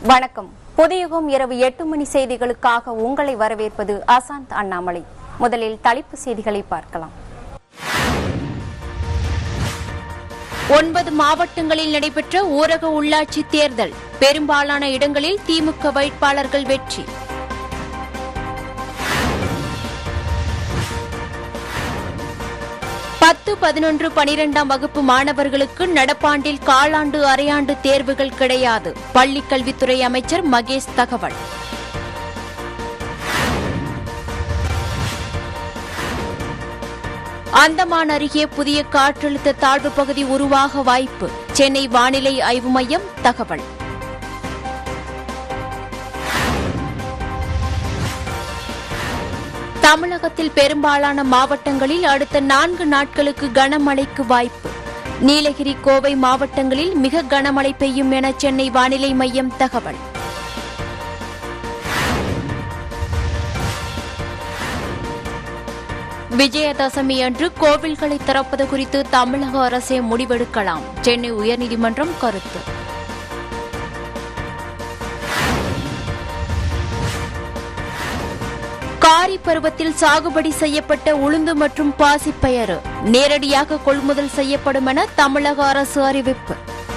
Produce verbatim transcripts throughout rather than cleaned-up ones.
வணக்கம். புதியுகம் இரவு எட்டு மணி செய்திகளுக்காக உங்களை வரவேற்பது அசாந்த் அண்ணாமலை. முதலில் தலைப்பு செய்திகளை பார்க்கலாம். ஒன்பது மாவட்டங்களில் நடைபெற்ற ஊரக உள்ளாட்சி தேர்தல். பெரும்பாலான இடங்களில் திமுக வேட்பாளர்கள் வெற்றி. பத்து பதினொன்று பனிரெண்டாம் வகுப்பு மாணவர்களுக்கு நடப்பாண்டில் காலாண்டு அரையாண்டு தேர்வுகள் கிடையாது. பள்ளிக் கல்வித்துறை அமைச்சர் மகேஷ் தகவல். அந்தமான் அருகே புதிய காற்றழுத்த தாழ்வு பகுதி உருவாக வாய்ப்பு. சென்னை வானிலை ஆய்வு மையம் தகவல். தமிழகத்தில் பெரும்பாலான மாவட்டங்களில் அடுத்த நான்கு நாட்களுக்கு கனமழைக்கு வாய்ப்பு. நீலகிரி, கோவை மாவட்டங்களில் மிக கனமழை பெய்யும் என சென்னை வானிலை மையம் தகவல். விஜயதசமி அன்று கோவில்களை திறப்பது குறித்து தமிழக அரசே முடிவெடுக்கலாம். சென்னை உயர்நீதிமன்றம் கருத்து. காரி பருவத்தில் சாகுபடி செய்யப்பட்ட உளுந்து மற்றும் பாசிப்பயறு நேரடியாக கொள்முதல் செய்யப்படும் என தமிழக அரசு அறிவிப்பு.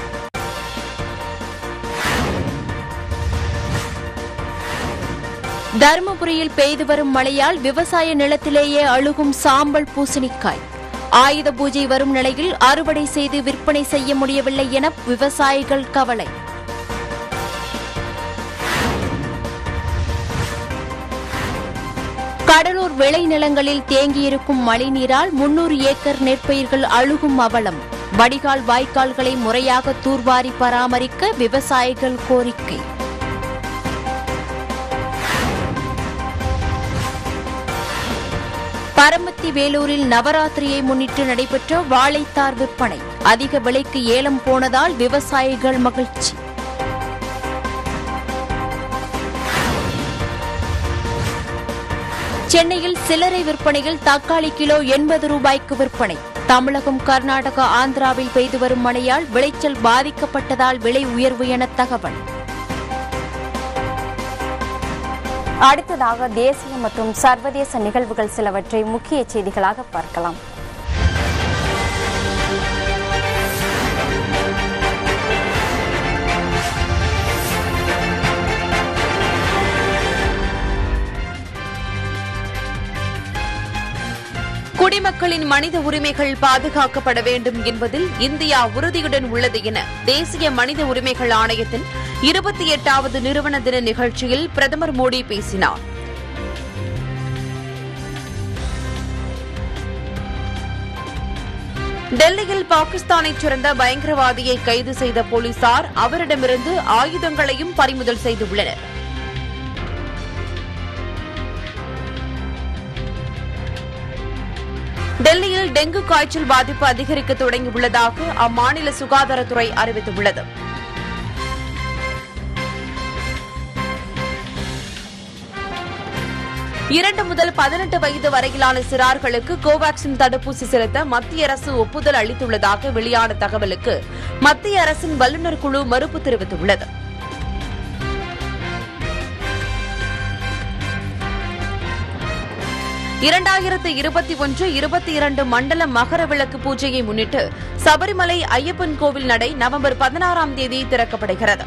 தருமபுரியில் பெய்து வரும் மழையால் விவசாய நிலத்திலேயே அழுகும் சாம்பல் பூசணிக்காய். ஆயுத பூஜை வரும் நிலையில் அறுவடை செய்து விற்பனை செய்ய முடியவில்லை என விவசாயிகள் கவலை. கடலூர் விளைநிலங்களில் தேங்கியிருக்கும் மழைநீரால் முன்னூறு ஏக்கர் நெற்பயிர்கள் அழுகும் அவலம். வடிகால் வாய்க்கால்களை முறையாக தூர்வாரி பராமரிக்க விவசாயிகள் கோரிக்கை. பரமத்தி வேலூரில் நவராத்திரியை முன்னிட்டு நடைபெற்ற வாழைத்தார் விற்பனை. அதிக விலைக்கு ஏலம் போனதால் விவசாயிகள் மகிழ்ச்சி. சென்னையில் சில்லறை விற்பனையில் தக்காளி கிலோ எண்பது ரூபாய்க்கு விற்பனை. தமிழகம், கர்நாடகா, ஆந்திராவில் பெய்து வரும் மழையால் விளைச்சல் பாதிக்கப்பட்டதால் விலை உயர்வு என தகவல். அடுத்ததாக தேசிய மற்றும் சர்வதேச நிகழ்வுகள் சிலவற்றை முக்கிய செய்திகளாக பார்க்கலாம். குடிமக்களின் மனித உரிமைகள் பாதுகாக்கப்பட வேண்டும் என்பதில் இந்தியா உறுதியுடன் உள்ளது என தேசிய மனித உரிமைகள் ஆணையத்தின் இருபத்தி எட்டாவது நிறுவன தின நிகழ்ச்சியில் பிரதமர் மோடி பேசினார். டெல்லியில் பாகிஸ்தானைச் சேர்ந்த பயங்கரவாதியை கைது செய்த போலீசார் அவரிடமிருந்து ஆயுதங்களையும் பறிமுதல் செய்துள்ளனர். டெல்லியில் டெங்கு காய்ச்சல் பாதிப்பு அதிகரிக்க தொடங்கியுள்ளதாக அம்மாநில சுகாதாரத்துறை அறிவித்துள்ளது. இரண்டு முதல் பதினெட்டு வயது வரையிலான சிறார்களுக்கு கோவாக்சின் தடுப்பூசி செலுத்த மத்திய அரசு ஒப்புதல் அளித்துள்ளதாக வெளியான தகவலுக்கு மத்திய அரசின் வல்லுநர் குழு மறுப்பு தெரிவித்துள்ளது. இரண்டாயிரத்து இருபத்தி ஒன்று இருபத்தி இரண்டு மண்டல மகர விளக்கு பூஜையை முன்னிட்டு சபரிமலை ஐயப்பன் கோவில் நடை நவம்பர் பதினாறாம் தேதி திறக்கப்படுகிறது.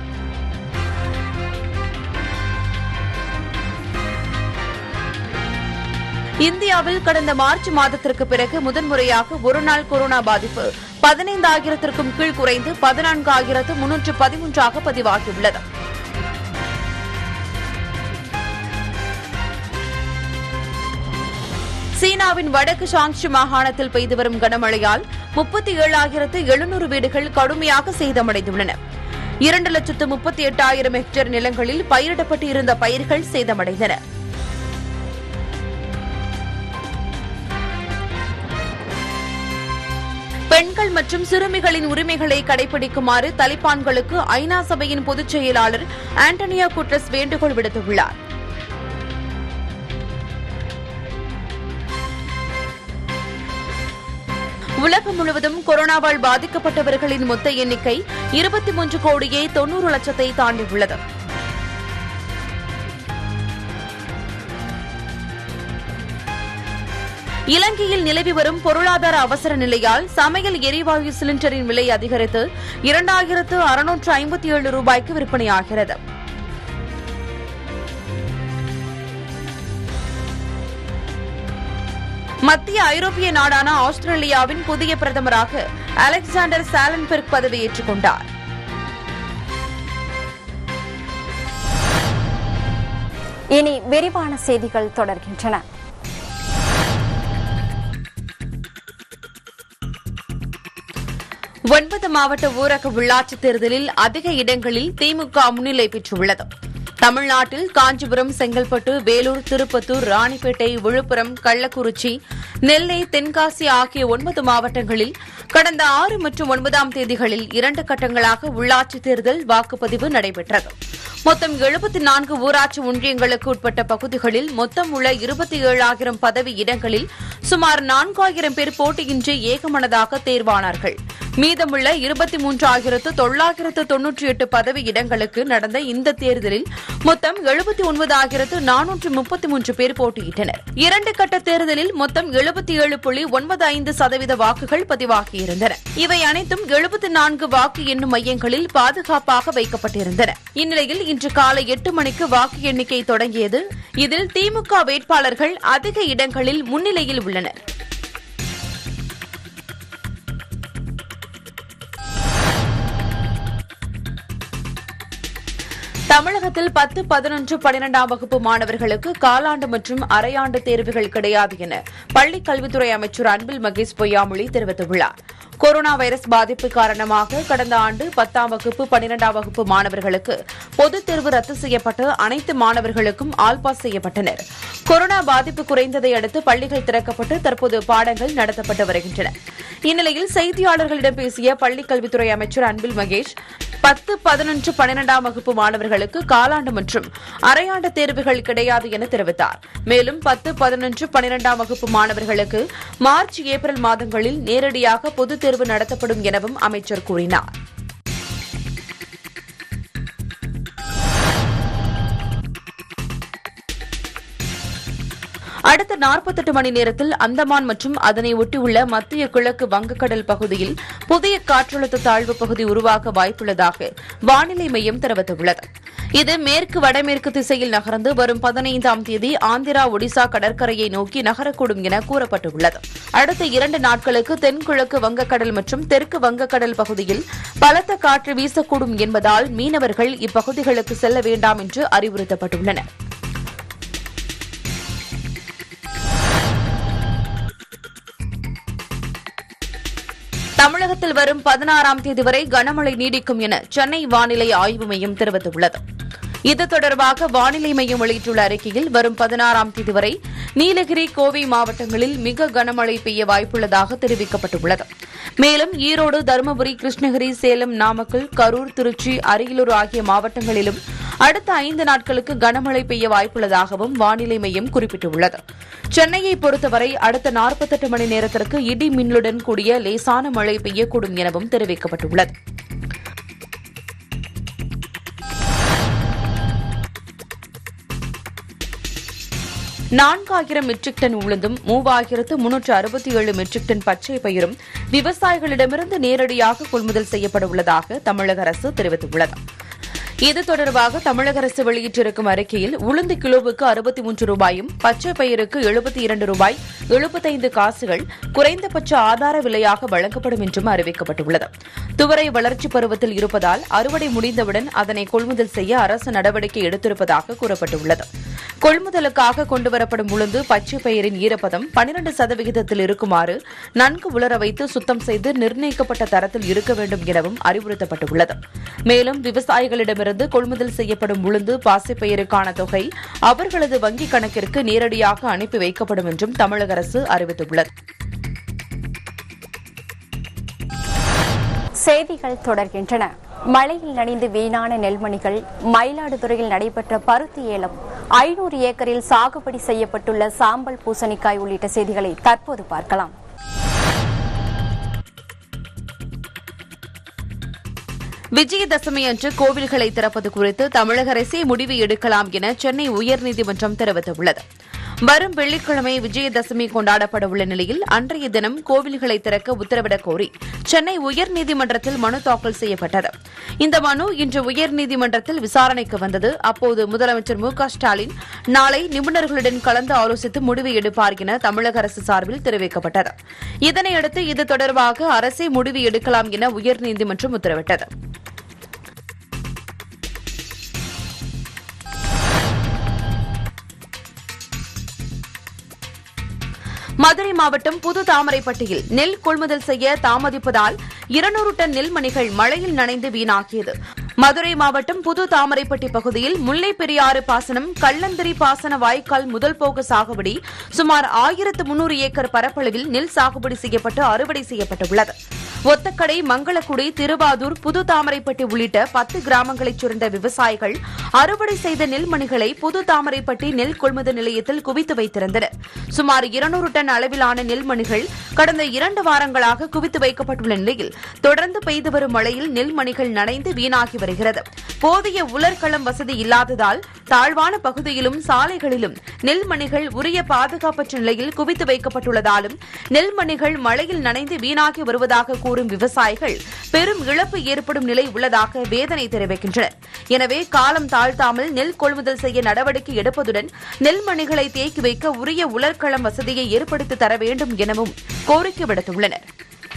இந்தியாவில் கடந்த மார்ச் மாதத்திற்கு பிறகு முதன்முறையாக ஒருநாள் கொரோனா பாதிப்பு பதினைந்தாயிரத்திற்கும் கீழ் குறைந்து பதினான்காயிரத்து முன்னூற்று பதிமூன்றாக பதிவாகியுள்ளது. சீனாவின் வடக்கு ஷாங்ஷி மாகாணத்தில் பெய்து வரும் கனமழையால் முப்பத்தி ஏழாயிரத்து எழுநூறு வீடுகள் கடுமையாக சேதமடைந்துள்ளன. இரண்டு லட்சத்து முப்பத்தி எட்டாயிரம் ஹெக்டேர் நிலங்களில் பயிரிடப்பட்டு இருந்த பயிர்கள் சேதமடைந்தன. பெண்கள் மற்றும் சிறுமிகளின் உரிமைகளை கடைபிடிக்குமாறு தலிபான்களுக்கு ஐநா சபையின் பொதுச் செயலாளர் ஆண்டனியோ குட்டரஸ் வேண்டுகோள் விடுத்துள்ளார். உலகம் முழுவதும் கொரோனாவால் பாதிக்கப்பட்டவர்களின் மொத்த எண்ணிக்கை இருபத்தி மூன்று கோடியே தொன்னூறு லட்சத்தை தாண்டியுள்ளது. இலங்கையில் நிலவி வரும் பொருளாதார அவசர நிலையால் சமையல் எரிவாயு சிலிண்டரின் விலை அதிகரித்து இரண்டாயிரத்து அறுநூற்று ஐம்பத்தி ஏழு ரூபாய்க்கு விற்பனையாகிறது. மத்திய ஐரோப்பிய நாடான ஆஸ்திரேலியாவின் புதிய பிரதமராக அலெக்சாண்டர் சாலன்பெர்க் பதவியேற்றுக் கொண்டார். இனி விரிவான செய்திகள் தொடர்கின்றன. ஒன்பது மாவட்ட ஊரக உள்ளாட்சித் தேர்தலில் அதிக இடங்களில் திமுக முன்னிலை பெற்றுள்ளது. தமிழ்நாட்டில் காஞ்சிபுரம், செங்கல்பட்டு, வேலூர், திருப்பத்தூர், ராணிப்பேட்டை, விழுப்புரம், கள்ளக்குறிச்சி, நெல்லை, தென்காசி ஆகிய ஒன்பது மாவட்டங்களில் கடந்த ஆறு மற்றும் ஒன்பதாம் தேதிகளில் இரண்டு கட்டங்களாக உள்ளாட்சித் தேர்தல் வாக்குப்பதிவு நடைபெற்றது. மொத்தம் எழுபத்தி நான்கு ஊராட்சி ஒன்றியங்களுக்கு உட்பட்ட பகுதிகளில் மொத்தம் உள்ள இருபத்தி ஏழாயிரம் பதவி இடங்களில் சுமார் நான்காயிரம் பேர் போட்டியின்றி ஏகமனதாக தேர்வானார்கள். மீதமுள்ள இருபத்தி மூன்றாயிரத்து தொள்ளாயிரத்து தொன்னூற்றி எட்டு பதவி இடங்களுக்கு நடந்த இந்த தேர்தலில் மொத்தம் எழுபத்தி ஒன்பதாயிரத்து நானூற்று முப்பத்தி மூன்று பேர் போட்டியிட்டனர். இரண்டு கட்ட தேர்தலில் மொத்தம் எழுபத்தி ஏழு புள்ளி ஒன்பது ஐந்து சதவீத வாக்குகள் பதிவாகியிருந்தன. இவை அனைத்தும் எழுபத்தி நான்கு வாக்கு எண்ணும் மையங்களில் பாதுகாப்பாக வைக்கப்பட்டிருந்தன. இந்நிலையில் இன்று காலை எட்டு மணிக்கு வாக்கு எண்ணிக்கை தொடங்கியது. இதில் திமுக வேட்பாளர்கள் அதிக இடங்களில் முன்னிலையில் உள்ளனர். தமிழகத்தில் பத்து, பதினொன்று, பனிரெண்டாம் வகுப்பு மாணவர்களுக்கு காலாண்டு மற்றும் அரையாண்டு தேர்வுகள் கிடையாது என பள்ளிக் கல்வித்துறை அமைச்சர் அன்பில் மகேஷ் பொய்யாமொழி தெரிவித்துள்ளார். கொரோனா வைரஸ் பாதிப்பு காரணமாக கடந்த ஆண்டு பத்தாம் வகுப்பு, பனிரெண்டாம் வகுப்பு மாணவர்களுக்கு பொதுத் தேர்வு ரத்து செய்யப்பட்டு அனைத்து மாணவர்களுக்கும் ஆல் பாஸ் செய்யப்பட்டனர். கொரோனா பாதிப்பு குறைந்ததை அடுத்து பள்ளிகள் திறக்கப்பட்டு தற்போது பாடங்கள் நடத்தப்பட்டு வருகின்றன. இந்நிலையில் செய்தியாளர்களிடம் பேசிய பள்ளிக் கல்வித்துறை அமைச்சர் அன்பில் மகேஷ் பத்து, பதினொன்று, பனிரெண்டாம் வகுப்பு மாணவர்களுக்கு காலாண்டு மற்றும் அரையாண்டு தேர்வுகள் கிடையாது என தெரிவித்தார். மேலும் பத்து, பதினொன்று, பனிரெண்டாம் வகுப்பு மாணவர்களுக்கு மார்ச், ஏப்ரல் மாதங்களில் நேரடியாக பொதுத் தேர்வு நடத்தப்படும் எனவும் அமைச்சர் கூறினார். அடுத்த நாற்பத்தெட்டு மணி நேரத்தில் அந்தமான் மற்றும் அதனை ஒட்டியுள்ள மத்திய கிழக்கு வங்கக்கடல் பகுதியில் புதிய காற்றழுத்த தாழ்வு பகுதி உருவாக வாய்ப்புள்ளதாக வானிலை மையம் தெரிவித்துள்ளது. இது மேற்கு வடமேற்கு திசையில் நகர்ந்து வரும் பதினைந்தாம் தேதி ஆந்திரா, ஒடிசா கடற்கரையை நோக்கி நகரக்கூடும் என கூறப்பட்டுள்ளது. அடுத்த இரண்டு நாட்களுக்கு தென்கிழக்கு வங்கக்கடல் மற்றும் தெற்கு வங்கக்கடல் பகுதியில் பலத்த காற்று வீசக்கூடும் என்பதால் மீனவர்கள் இப்பகுதிகளுக்கு செல்ல வேண்டாம் என்று அறிவுறுத்தப்பட்டுள்ளனர். தமிழகத்தில் வரும் பதினாறாம் தேதி வரை கனமழை நீடிக்கும் என சென்னை வானிலை ஆய்வு மையம் தெரிவித்துள்ளது. இது தொடர்பாக வானிலை மையம் வெளியிட்டுள்ள அறிக்கையில் வரும் பதினாறாம் தேதி வரை நீலகிரி, கோவை மாவட்டங்களில் மிக கனமழை பெய்ய வாய்ப்புள்ளதாக தெரிவிக்கப்பட்டுள்ளது. மேலும் ஈரோடு, தருமபுரி, கிருஷ்ணகிரி, சேலம், நாமக்கல், கரூர், திருச்சி, அரியலூர் ஆகிய மாவட்டங்களிலும் அடுத்த ஐந்து நாட்களுக்கு கனமழை பெய்ய வாய்ப்புள்ளதாகவும் வானிலை மையம் குறிப்பிட்டுள்ளது. சென்னையை பொறுத்தவரை அடுத்த நாற்பத்தெட்டு மணி நேரத்திற்கு இடி மின்னலுடன் கூடிய லேசான மழை பெய்யக்கூடும் எனவும் தெரிவிக்கப்பட்டுள்ளது. நான்காயிரம் மெட்ரிக் டன் உளுந்தும் மூவாயிரத்து முன்னூற்று அறுபத்தி ஏழு மெட்ரிக் டன் பச்சை பயிரும் விவசாயிகளிடமிருந்து நேரடியாக கொள்முதல் செய்யப்பட உள்ளதாக தமிழக அரசு தெரிவித்துள்ளது. இது தொடர்பாக தமிழக அரசு வெளியிட்டிருக்கும் அறிக்கையில் உளுந்து கிலோவுக்கு அறுபத்தி மூன்று ரூபாயும், பச்சை பயிருக்கு எழுபத்தி இரண்டு ரூபாய் எழுபத்தைந்து காசுகள் குறைந்தபட்ச ஆதார விலையாக வழங்கப்படும் என்றும் அறிவிக்கப்பட்டுள்ளது. துவரை வளர்ச்சி பருவத்தில் இருப்பதால் அறுவடை முடிந்தவுடன் அதனை கொள்முதல் செய்ய அரசு நடவடிக்கை எடுத்திருப்பதாக கூறப்பட்டுள்ளது. கொள்முதலுக்காக கொண்டுவரப்படும் உளுந்து, பச்சை பயிரின் ஈரப்பதம் பனிரண்டு சதவிகிதத்தில் இருக்குமாறு நன்கு உலர வைத்து சுத்தம் செய்து நிர்ணயிக்கப்பட்ட தரத்தில் இருக்க வேண்டும் எனவும் அறிவுறுத்தப்பட்டுள்ளது. மேலும் விவசாயிகளிடமிருந்து கொள்முதல் செய்யப்படும் உளுந்து, பாசிப்பயிறுக்கான தொகை அவர்களது வங்கிக் கணக்கிற்கு நேரடியாக அனுப்பி வைக்கப்படும் என்றும் தமிழக அரசு அறிவித்துள்ளது. செய்திகள் தொடர்கின்றன. மழையில் நனைந்து வீணான நெல்மணிகள். மயிலாடுதுறையில் நடைபெற்ற பருத்தி ஏலம். ஐநூறு ஏக்கரில் சாகுபடி செய்யப்பட்டுள்ள சாம்பல் பூசணிக்காய் உள்ளிட்ட செய்திகளை தற்போது பார்க்கலாம். விஜயதசமி அன்று கோவில்களை திறப்பது குறித்து தமிழக அரசே முடிவு எடுக்கலாம் என சென்னை உயர்நீதிமன்றம் தெரிவித்துள்ளது. வரும் வெள்ளிக்கிழமை விஜயதசமி கொண்டாடப்பட உள்ள நிலையில் அன்றைய தினம் கோவில்களை திறக்க உத்தரவிடக் கோரி சென்னை உயர்நீதிமன்றத்தில் மனு தாக்கல் செய்யப்பட்டது. இந்த மனு இன்று உயர்நீதிமன்றத்தில் விசாரணைக்கு வந்தது. அப்போது முதலமைச்சர் மு க ஸ்டாலின் நாளை நிபுணர்களுடன் கலந்து ஆலோசித்து முடிவு எடுப்பார் என தமிழக அரசு சார்பில் தெரிவிக்கப்பட்டது. இதனையடுத்து இது தொடர்பாக அரசே முடிவு எடுக்கலாம் என உயர்நீதிமன்றம் உத்தரவிட்டது. மதுரை மாவட்டம் புது தாமரைப்பட்டியில் நெல் கொள்முதல் செய்ய தாமதிப்பதால் இருநூறு டன் நெல்மணிகள் மழையில் நனைந்து வீணாகியது. மதுரை மாவட்டம் புது தாமரைப்பட்டி பகுதியில் முல்லை பெரியாறு பாசனம் கள்ளந்தரி பாசன வாய்க்கால் முதல் போக சாகுபடி சுமார் ஆயிரத்து முன்னூறு ஏக்கர் பரப்பளவில் நெல் சாகுபடி செய்யப்பட்டு அறுவடை செய்யப்பட்டுள்ளது. ஒத்தக்கடை, மங்களக்குடி, திருவாதூர், புது தாமரைப்பட்டி உள்ளிட்ட பத்து கிராமங்களைச் சேர்ந்த விவசாயிகள் அறுவடை செய்த நெல்மணிகளை புது தாமரைப்பட்டி நெல் கொள்முதல் நிலையத்தில் குவித்து வைத்திருந்தனர். சுமார் இருநூறு டன் அளவிலான நெல்மணிகள் கடந்த இரண்டு வாரங்களாக குவித்து வைக்கப்பட்டுள்ள நிலையில் தொடர்ந்து பெய்து வரும் மழையில் நெல்மணிகள் நனைந்து வீணாகி வருகிறது. போதிய உலர்களம் வசதி இல்லாததால் தாழ்வான பகுதியிலும் சாலைகளிலும் நெல்மணிகள் உரிய பாதுகாப்பற்ற நிலையில் குவித்து வைக்கப்பட்டுள்ளதாலும் நெல்மணிகள் மழையில் நனைந்து வீணாகி வருவதாக கூறும் விவசாயிகள் பெரும் இழப்பு ஏற்படும் நிலை உள்ளதாக வேதனை தெரிவிக்கின்றனர். எனவே காலம் தாழ்த்தாமல் நெல் கொள்முதல் செய்ய நடவடிக்கை எடுப்பதுடன் நெல்மணிகளை தேக்கி வைக்க உரிய உலர்களம் வசதியை ஏற்படுத்தி தர வேண்டும் எனவும் கோரிக்கை விடுத்துள்ளனர்.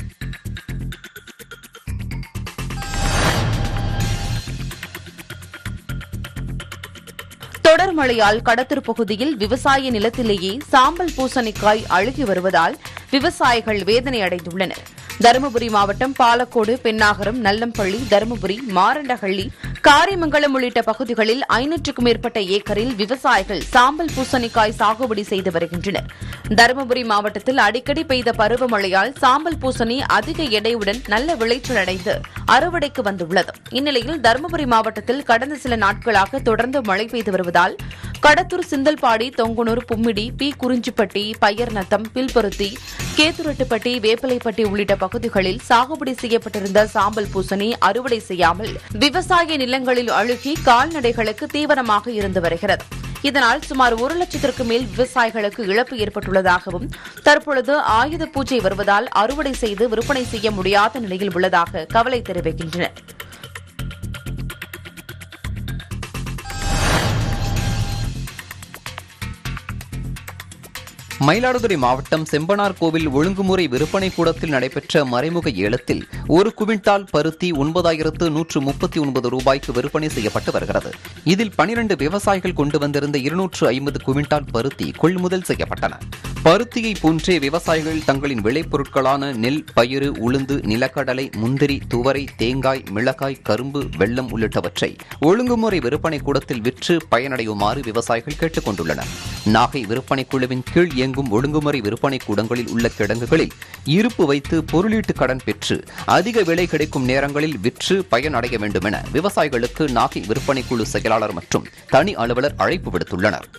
தொடர் மழையால் கடத்தூர் பகுதியில் விவசாய நிலத்திலேயே சாம்பல் பூசணிக்காய் அழுகி வருவதால் விவசாயிகள் வேதனை அடைந்துள்ளனர். தருமபுரி மாவட்டம் பாலக்கோடு, பென்னாகரம், நல்லம்பள்ளி, தருமபுரி, மாரண்டஹள்ளி, காரிமங்கலம் உள்ளிட்ட பகுதிகளில் ஐநூற்றுக்கும் மேற்பட்ட ஏக்கரில் விவசாயிகள் சாம்பல் பூசணிக்காய் சாகுபடி செய்து வருகின்றனர். தருமபுரி மாவட்டத்தில் அடிக்கடி பெய்த பருவமழையால் சாம்பல் பூசணி அதிக எடையுடன் நல்ல விளைச்சல் அடைந்து அறுவடைக்கு வந்துள்ளது. இந்நிலையில் தருமபுரி மாவட்டத்தில் கடந்த சில நாட்களாக தொடர்ந்து மழை பெய்து வருவதால் கடத்தூர், சிந்தல்பாடி, தொங்குனூர், பும்மிடி, பி குறிஞ்சிப்பட்டி, பையர்நத்தம், பில்பருத்தி, கேத்துரட்டுப்பட்டி, வேப்பலைப்பட்டி உள்ளிட்ட பகுதிகளில் சாகுபடி செய்யப்பட்டிருந்த சாம்பல் பூசணி அறுவடை செய்யாமல் விவசாய நிலங்களில் அழுகி கால்நடைகளுக்கு தீவனமாக இருந்து வருகிறது. இதனால் சுமார் ஒரு லட்சத்திற்கு மேல் விவசாயிகளுக்கு இழப்பு ஏற்பட்டுள்ளதாகவும் தற்பொழுது ஆயுத பூஜை வருவதால் அறுவடை செய்து விற்பனை செய்ய முடியாத நிலையில் உள்ளதாக கவலை தெரிவிக்கின்றனர். மயிலாடுதுறை மாவட்டம் செம்பனார் கோவில் ஒழுங்குமுறை விற்பனை கூடத்தில் நடைபெற்ற மறைமுக ஏலத்தில் ஒரு குவிண்டால் பருத்தி ஒன்பதாயிரத்து நூற்று முப்பத்தி ஒன்பது ரூபாய்க்கு விற்பனை செய்யப்பட்டு வருகிறது. இதில் பனிரண்டு விவசாயிகள் கொண்டு வந்திருந்த இருநூற்று ஐம்பது குவிண்டால் பருத்தி கொள்முதல் செய்யப்பட்டன. பருத்தியை போன்றே விவசாயிகள் தங்களின் விளைபொருட்களான நெல், பயிறு, உளுந்து, நிலக்கடலை, முந்திரி, துவரை, தேங்காய், மிளகாய், கரும்பு, வெல்லம் உள்ளிட்டவற்றை ஒழுங்குமுறை விற்பனை கூடத்தில் விற்று பயனடையுமாறு விவசாயிகள் கேட்டுக் கொண்டுள்ளனர். நாகை விற்பனை குழுவின் கீழ் இயங்கும் ஒழுங்குமுறை விற்பனை கூடங்களில் உள்ள கிடங்குகளில் இருப்பு வைத்து பொருளீட்டு கடன் பெற்று அதிக விலை கிடைக்கும் நேரங்களில் விற்று பயனடைய வேண்டும் என விவசாயிகளுக்கு நாகை விற்பனை குழு செயலாளர் மற்றும் தனி அலுவலர் அழைப்பு விடுத்துள்ளனர்.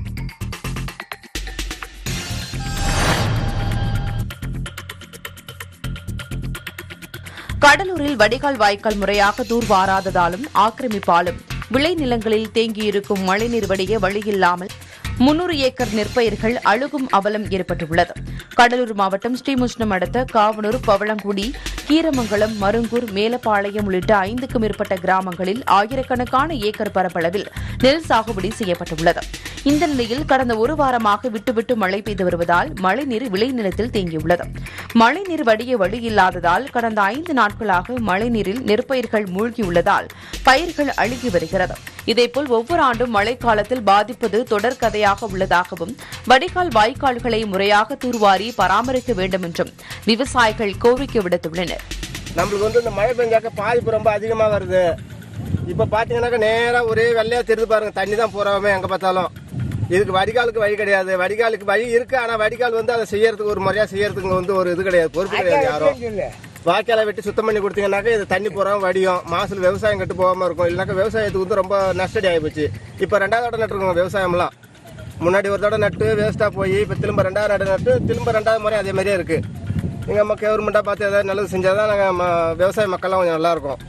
கடலூரில் வடிகால் வாய்க்கால் முறையாக தூர்வாராததாலும் ஆக்கிரமிப்பாலும் விளைநிலங்களில் தேங்கியிருக்கும் மழைநீர் வடிய வழியில்லாமல் முன்னூறு ஏக்கர் நெற்பயிர்கள் அழுகும் அவலம் ஏற்பட்டுள்ளது. கடலூர் மாவட்டம் ஸ்ரீமுஷ்ணம் அடுத்த காவனூர், பவளங்குடி, கீரமங்கலம், மருங்கூர், மேலப்பாளையம் உள்ளிட்ட ஐந்துக்கும் மேற்பட்ட கிராமங்களில் ஆயிரக்கணக்கான ஏக்கர் பரப்பளவில் நெல் சாகுபடி செய்யப்பட்டுள்ளது. இந்த நிலையில் கடந்த ஒரு வாரமாக விட்டுவிட்டு மழை பெய்து வருவதால் மழைநீர் விளைநிலத்தில் தேங்கியுள்ளது. மழைநீர் வடிய வழி இல்லாததால் கடந்த ஐந்து நாட்களாக மழைநீரில் நெற்பயிர்கள் மூழ்கியுள்ளதால் பயிர்கள் அழுகி வருகிறது. இதேபோல் ஒவ்வொரு ஆண்டும் மழைக்காலத்தில் பாதிப்பது தொடர்கதையாக உள்ளதாகவும் வடிகால் வாய்க்கால்களை முறையாக தூர்வாரி பராமரிக்க வேண்டும் என்றும் விவசாயிகள் கோரிக்கை விடுத்துள்ளனர். நம்மளுக்கு வந்து இந்த மழை பெஞ்சாக்க பாதிப்பு ரொம்ப அதிகமா வருது. இப்ப பாத்தீங்கன்னாக்க நேரா ஒரே வெள்ளையா தெரிஞ்சு பாருங்க, தண்ணி தான் போறாமே எங்க பார்த்தாலும். இதுக்கு வடிகாலுக்கு வழி கிடையாது. வடிகாலுக்கு வழி இருக்கு, ஆனா வடிகால் வந்து அதை செய்யறதுக்கு ஒரு முறையா செய்யறதுக்கு வந்து ஒரு இது கிடையாது, பொறுப்பு கிடையாது யாரும். வாய்க்காலை வெட்டி சுத்தம் பண்ணி கொடுத்தீங்கன்னாக்கா இது தண்ணி போறாம வடியும், மாசத்துல விவசாயம் கட்டு போகாம இருக்கும். இல்லைனாக்கா விவசாயத்துக்கு வந்து ரொம்ப நஷ்டடி ஆகிப்போச்சு. இப்ப ரெண்டாவது தடவை நட்டுருக்கோம் விவசாயம்லாம். முன்னாடி ஒரு தடவை நட்டு வேஸ்டா போய் இப்ப திரும்ப ரெண்டாவது நடு நட்டு திரும்ப ரெண்டாவது முறை அதே மாதிரியே இருக்கு. எங்க நம்ம கவர்மெண்டா பார்த்து ஏதாவது நல்லது செஞ்சாதான் நாங்க விவசாய மக்கள்லாம் கொஞ்சம் நல்லா இருக்கும்.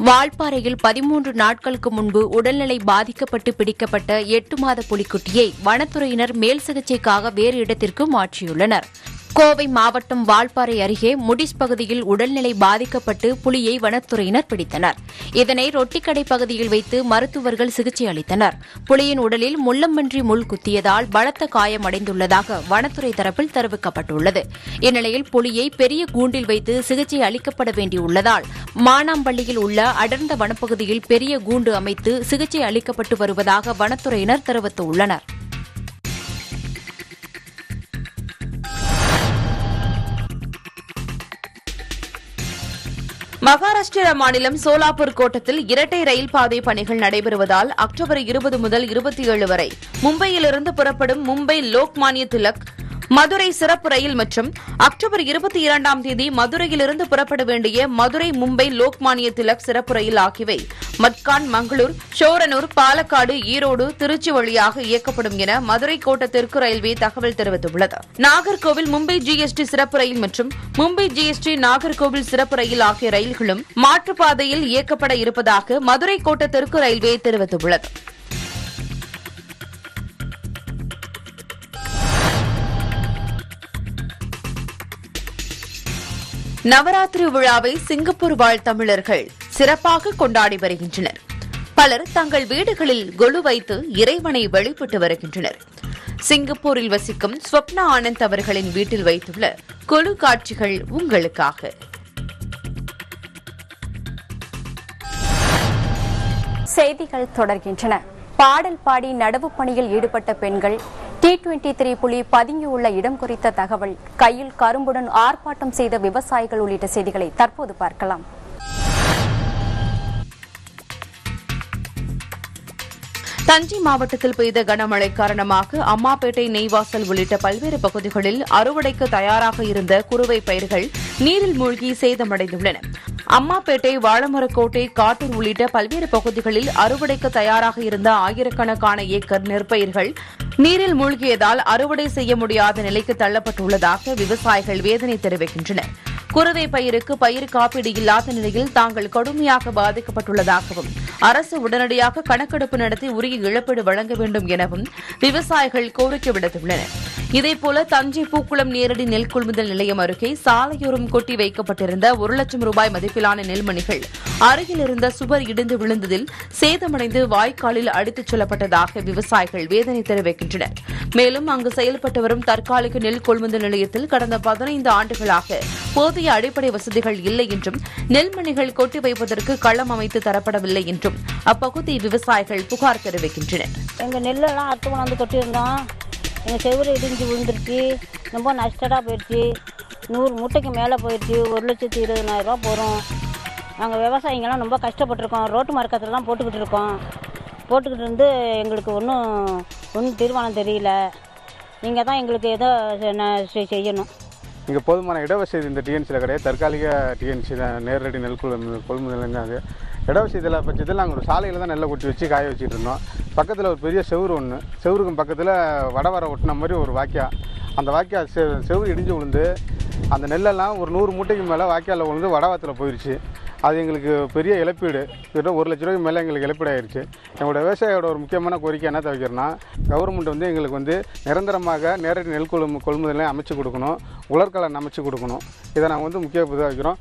வால்பாறையில் பதிமூன்று நாட்களுக்கு முன்பு உடல்நிலை பாதிக்கப்பட்டு பிடிக்கப்பட்ட எட்டு மாத புலிக்குட்டியை வனத்துறையினர் மேல் சிகிச்சைக்காக வேறு இடத்திற்கு மாற்றியுள்ளனர். கோவை மாவட்டம் வால்பாறை அருகே முடிஸ் பகுதியில் உடல்நிலை பாதிக்கப்பட்டு புலியை வனத்துறையினர் பிடித்தனர். இதனை ரொட்டிக்கடை பகுதியில் வைத்து மருத்துவர்கள் சிகிச்சை அளித்தனர். புலியின் உடலில் முள்ளம்பன்றி முள் குத்தியதால் பலத்த காயமடைந்துள்ளதாக வனத்துறை தரப்பில் தெரிவிக்கப்பட்டுள்ளது. இந்நிலையில் புலியை பெரிய கூண்டில் வைத்து சிகிச்சை அளிக்கப்பட வேண்டியுள்ளதால் மானாம்பள்ளியில் உள்ள அடர்ந்த வனப்பகுதியில் பெரிய கூண்டு அமைத்து சிகிச்சை அளிக்கப்பட்டு வருவதாக வனத்துறையினர் தெரிவித்துள்ளனர். மகாராஷ்டிரா மாநிலம் சோலாப்பூர் கோட்டத்தில் இரட்டை ரயில் பாதை பணிகள் நடைபெறுவதால் அக்டோபர் இருபது முதல் இருபத்தி ஏழு வரை மும்பையிலிருந்து புறப்படும் மும்பை லோக்மான்ய திலக் மதுரை சிறப்பு ரயில் மற்றும் அக்டோபர் இருபத்தி இரண்டாம் தேதி மதுரையிலிருந்து புறப்பட வேண்டிய மதுரை மும்பை லோக்மான்ய திலக் சிறப்பு ரயில் ஆகியவை மட்கான், மங்களூர், ஷோரனூர், பாலக்காடு, ஈரோடு, திருச்சி வழியாக இயக்கப்படும் என மதுரை கோட்ட தெற்கு ரயில்வே தகவல் தெரிவித்துள்ளது. நாகர்கோவில் மும்பை ஜிஎஸ்டி சிறப்பு ரயில் மற்றும் மும்பை ஜிஎஸ்டி நாகர்கோவில் சிறப்பு ரயில் ஆகிய ரயில்களும் மாற்றுப்பாதையில் இயக்கப்பட இருப்பதாக மதுரை கோட்ட தெற்கு ரயில்வே தெரிவித்துள்ளது. நவராத்திரி விழாவை சிங்கப்பூர் வாழ் தமிழர்கள் சிறப்பாக கொண்டாடி வருகின்றனர். பலர் தங்கள் வீடுகளில் கொலு வைத்து இறைவனை வழிபட்டு வருகின்றனர். சிங்கப்பூரில் வசிக்கும் ஸ்வப்னா ஆனந்த் அவர்களின் வீட்டில் வைத்துள்ள கொலு காட்சிகள் உங்களுக்காக. செய்திகள் தொடர்கின்றன. பாடல் பாடி நடவு பணியில் ஈடுபட்ட பெண்கள் டி டுவெண்டி த்ரீ புலி பதுங்கியுள்ள இடம் குறித்த தகவல், கையில் கரும்புடன் ஆர்ப்பாட்டம் செய்த விவசாயிகள் உள்ளிட்ட செய்திகளை தற்போது பார்க்கலாம். தஞ்சை மாவட்டத்தில் பெய்த கனமழை காரணமாக அம்மாப்பேட்டை, நெய்வாசல் உள்ளிட்ட பல்வேறு பகுதிகளில் அறுவடைக்கு தயாராக இருந்த குறுவை பயிர்கள் நீரில் மூழ்கி சேதமடைந்துள்ளன. அம்மாப்பேட்டை, வாழமரக்கோட்டை, காட்டூர் உள்ளிட்ட பல்வேறு பகுதிகளில் அறுவடைக்கு தயாராக இருந்த ஆயிரக்கணக்கான ஏக்கர் நெற்பயிர்கள் நீரில் மூழ்கியதால் அறுவடை செய்ய முடியாத நிலைக்கு தள்ளப்பட்டுள்ளதாக விவசாயிகள் வேதனை தெரிவிக்கின்றனர். குறுவை பயிருக்கு பயிர் காப்பீடு இல்லாத நிலையில் தாங்கள் கடுமையாக பாதிக்கப்பட்டுள்ளதாகவும் அரசு உடனடியாக கணக்கெடுப்பு நடத்தி உரிய இழப்பீடு வழங்க வேண்டும் எனவும் விவசாயிகள் கோரிக்கை விடுத்துள்ளனர். இதேபோல தஞ்சை பூக்குளம் நேரடி நெல் கொள்முதல் நிலையம் அருகே சாலையோரம் கொட்டி வைக்கப்பட்டிருந்த ஒரு லட்சம் ரூபாய் மதிப்பிலான நெல்மணிகள் அருகில் இருந்த சுவர் இடிந்து விழுந்ததில் சேதமடைந்து வாய்க்காலில் அடித்துச் செல்லப்பட்டதாக விவசாயிகள் வேதனை தெரிவிக்கின்றனர். மேலும் அங்கு செயல்பட்டு வரும் தற்காலிக நெல் கொள்முதல் நிலையத்தில் கடந்த பதினைந்து ஆண்டுகளாக போதிய அடிப்படை வசதிகள் இல்லை என்றும் நெல்மணிகள் கொட்டி வைப்பதற்கு களம் அமைத்து தரப்படவில்லை என்றும் அப்பகுதி விவசாயிகள் புகார் தெரிவிக்கின்றனர். எங்க நெல்லெல்லாம் அறுத்து கொண்டாந்து கொட்டியிருந்தோம். எங்கள் செவ்வறு இடிஞ்சு விழுந்துருச்சு. ரொம்ப நஷ்டடாக போயிடுச்சு. நூறு மூட்டைக்கு மேலே போயிடுச்சு. ஒரு லட்சத்தி இருபதாயிரம் ரூபா போகிறோம். நாங்கள் விவசாயிங்கெல்லாம் ரொம்ப கஷ்டப்பட்டுருக்கோம். ரோட்டு மார்க்கெட்டில் போட்டுக்கிட்டு இருக்கோம். போட்டுக்கிட்டு இருந்து எங்களுக்கு ஒன்றும் ஒன்றும் தீர்மானம் தெரியல. நீங்கள் தான் எங்களுக்கு ஏதோ செய்யணும். இங்கே போதுமான இடவசதி இந்த டிஎன்சியில் கிடையாது. தற்காலிக டிஎன்சி தான், நேரடி நெல் கொள்முதல் தான். அது இடவசதியில் பட்சத்தில் நாங்கள் ஒரு சாலையில் தான் நெல்லை கொட்டி வச்சு காய வச்சுட்டு இருந்தோம். பக்கத்தில் ஒரு பெரிய செவுறு ஒன்று, செவுருக்கும் பக்கத்தில் வடவர ஒட்டின மாதிரி ஒரு வாக்கியா. அந்த வாக்கியா செ செவுறு இடிஞ்சு விழுந்து அந்த நெல்லெல்லாம் ஒரு நூறு மூட்டைக்கு மேலே வாக்கியாவில் விழுந்து வடவாத்தில் போயிடுச்சு. அது எங்களுக்கு பெரிய இழப்பீடு, கிட்ட ஒரு லட்ச ரூபாய்க்கு மேலே எங்களுக்கு இழப்பீடு ஆயிடுச்சு. எங்களோட விவசாயியோட ஒரு முக்கியமான கோரிக்கை என்ன தவிர்க்கிறோன்னா, கவர்மெண்ட் வந்து எங்களுக்கு வந்து நிரந்தரமாக நேரடி நெல் கொள் கொள்முதலை அமைச்சு கொடுக்கணும், உலர்கலன் அமைச்சு கொடுக்கணும். இதை நாங்கள் வந்து முக்கிய இதாக வைக்கிறோம்.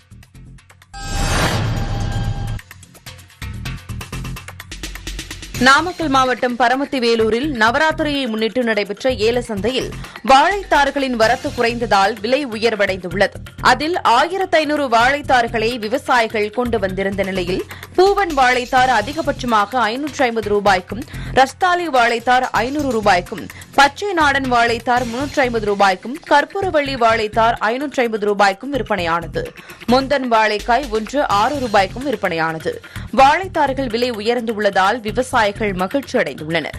நாமக்கல் மாவட்டம் பரமத்தி வேலூரில் நவராத்திரியை முன்னிட்டு நடைபெற்ற ஏல சந்தையில் வாழைத்தார்களின் வரத்து குறைந்ததால் விலை உயர்வடைந்துள்ளது. அதில் ஆயிரத்து ஐநூறு வாழைத்தார்களை விவசாயிகள் கொண்டு வந்திருந்த நிலையில் பூவன் வாழைத்தார் அதிகபட்சமாக ஐநூற்று ஐம்பது ரூபாய்க்கும், ரஸ்தாலி வாழைத்தார் ஐநூறு ரூபாய்க்கும், பச்சை நாடன் வாழைத்தார் முன்னூற்று ஐம்பது ரூபாய்க்கும், கற்பூரவள்ளி வாழைத்தார் ஐநூற்று ஐம்பது ரூபாய்க்கும் விற்பனையானது. முந்தன் வாழைக்காய் ஒன்று ஆறு ரூபாய்க்கும் விற்பனையானது. வாழைத்தார்கள் விலை உயர்ந்துள்ளதால் விவசாயிகள் மகிழ்ச்சி அடைந்துள்ளனர்.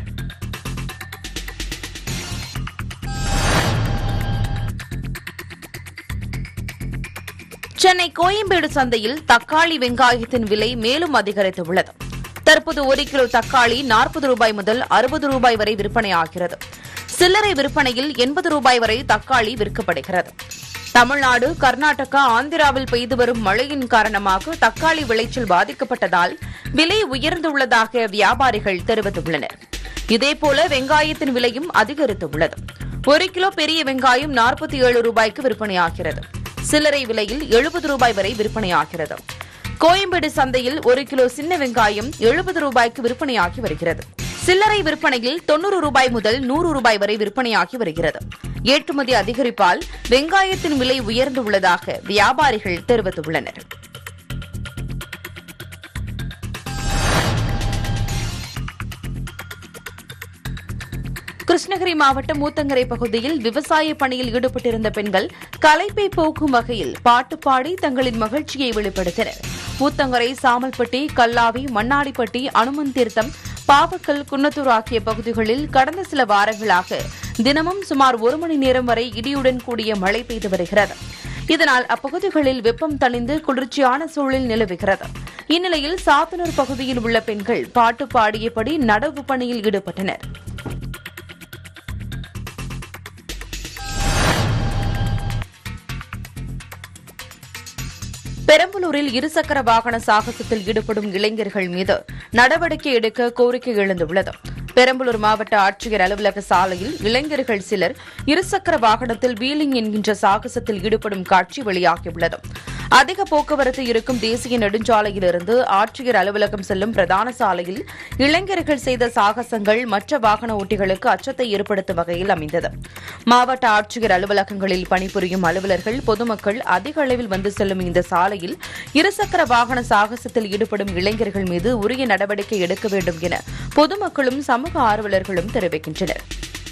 சென்னை கோயம்பேடு சந்தையில் தக்காளி, வெங்காயத்தின் விலை மேலும் அதிகரித்துள்ளது. தற்போது ஒரு கிலோ தக்காளி நாற்பது ரூபாய் முதல் அறுபது ரூபாய் வரை விற்பனையாகிறது. சில்லறை விற்பனையில் எண்பது ரூபாய் வரை தக்காளி விற்கப்படுகிறது. தமிழ்நாடு, கர்நாடகா, ஆந்திராவில் பெய்து வரும் மழையின் காரணமாக தக்காளி விளைச்சல் பாதிக்கப்பட்டதால் விலை உயர்ந்துள்ளதாக வியாபாரிகள் தெரிவித்துள்ளனர். இதேபோல வெங்காயத்தின் விலையும் அதிகரித்துள்ளது. ஒரு கிலோ பெரிய வெங்காயம் நாற்பத்தி ஏழு ரூபாய்க்கு விற்பனையாகிறது. சில்லறை விலையில் எழுபது ரூபாய் வரை விற்பனையாகிறது. கோயம்பேடு சந்தையில் ஒரு கிலோ சின்ன வெங்காயம் எழுபது ரூபாய்க்கு விற்பனையாகி வருகிறது. சில்லறை விற்பனையில் தொன்னூறு ரூபாய் முதல் நூறு ரூபாய் வரை விற்பனையாகி வருகிறது. ஏற்றுமதி அதிகரிப்பால் வெங்காயத்தின் விலை உயர்ந்துள்ளதாக வியாபாரிகள் தெரிவித்துள்ளனர். கிருஷ்ணகிரி மாவட்டம் ஊத்தங்கரை பகுதியில் விவசாய பணியில் ஈடுபட்டிருந்த பெண்கள் களைப்பை போக்கும் வகையில் பாட்டு பாடி தங்களின் மகிழ்ச்சியை வெளிப்படுத்தினர். ஊத்தங்கரை, சாமல்பட்டி, கல்லாவி, மண்ணாடிப்பட்டி, அனுமன் தீர்த்தம், பாவக்கல், குன்னத்தூர் ஆகிய பகுதிகளில் கடந்த சில வாரங்களாக தினமும் சுமார் ஒரு மணி நேரம் வரை இடியுடன் கூடிய மழை பெய்து வருகிறது. இதனால் அப்பகுதிகளில் வெப்பம் தணிந்து குளிர்ச்சியான சூழல் நிலவுகிறது. இந்நிலையில் சாத்தனூர் பகுதியில் உள்ள பெண்கள் பாட்டு பாடியபடி நடவு பணியில் ஈடுபட்டனர். பெரம்பலூரில் இருசக்கர வாகன சாகசத்தில் ஈடுபடும் இளைஞர்கள் மீது நடவடிக்கை எடுக்க கோரிக்கை எழுந்துள்ளது. பெரம்பலூர் மாவட்ட ஆட்சியர் அலுவலக சாலையில் இளைஞர்கள் சிலர் இருசக்கர வாகனத்தில் வீலிங் என்கின்ற சாகசத்தில் ஈடுபடும் காட்சி வெளியாகியுள்ளது. அதிக போக்குவரத்து இருக்கும் தேசிய நெடுஞ்சாலையிலிருந்து ஆட்சியர் அலுவலகம் செல்லும் பிரதான சாலையில் இளைஞர்கள் செய்த சாகசங்கள் மற்ற வாகன ஓட்டிகளுக்கு அச்சத்தை ஏற்படுத்தும் வகையில் அமைந்தது. மாவட்ட ஆட்சியர் அலுவலகங்களில் பணிபுரியும் அலுவலர்கள், பொதுமக்கள் அதிக அளவில் வந்து செல்லும் இந்த சாலையில் இருசக்கர வாகன சாகசத்தில் ஈடுபடும் இளைஞர்கள் மீது உரிய நடவடிக்கை எடுக்க வேண்டும் என பொதுமக்களும் சமூக ஆர்வலர்களும் தெரிவிக்கின்றனர்.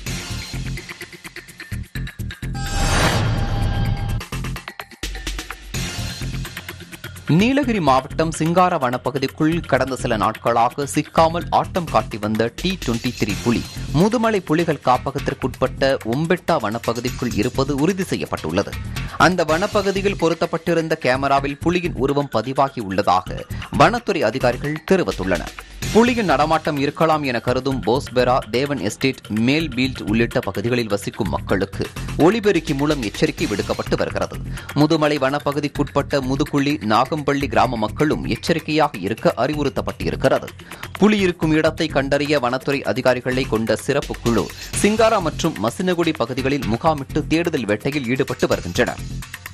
நீலகிரி மாவட்டம் சிங்கார வனப்பகுதிக்குள் கடந்த சில நாட்களாக சிக்காமல் ஆட்டம் காட்டி வந்த டி டுவெண்டி த்ரீ புலி முதுமலை புலிகள் காப்பகத்திற்குட்பட்ட உம்பெட்டா வனப்பகுதிக்குள் இருப்பது உறுதி செய்யப்பட்டுள்ளது. அந்த வனப்பகுதியில் பொருத்தப்பட்டிருந்த கேமராவில் புலியின் உருவம் பதிவாகி உள்ளதாக வனத்துறை அதிகாரிகள் தெரிவித்துள்ளனர். புலியின் நடமாட்டம் இருக்கலாம் என கருதும் போஸ்பெரா, தேவன் எஸ்டேட், மேல் பீல்ட் உள்ளிட்ட பகுதிகளில் வசிக்கும் மக்களுக்கு ஒலிபெருக்கி மூலம் எச்சரிக்கை விடுக்கப்பட்டு வருகிறது. முதுமலை வனப்பகுதிக்குட்பட்ட முதுகுழி, நாகம்பள்ளி கிராம மக்களும் எச்சரிக்கையாக இருக்க அறிவுறுத்தப்பட்டிருக்கிறது. புலி இருக்கும் இடத்தை கண்டறிய வனத்துறை அதிகாரிகளை கொண்ட சிறப்பு குழு சிங்காரா மற்றும் மசினகுடி பகுதிகளில் முகாமிட்டு தேடுதல் வேட்டையில் ஈடுபட்டு வருகின்றனர்.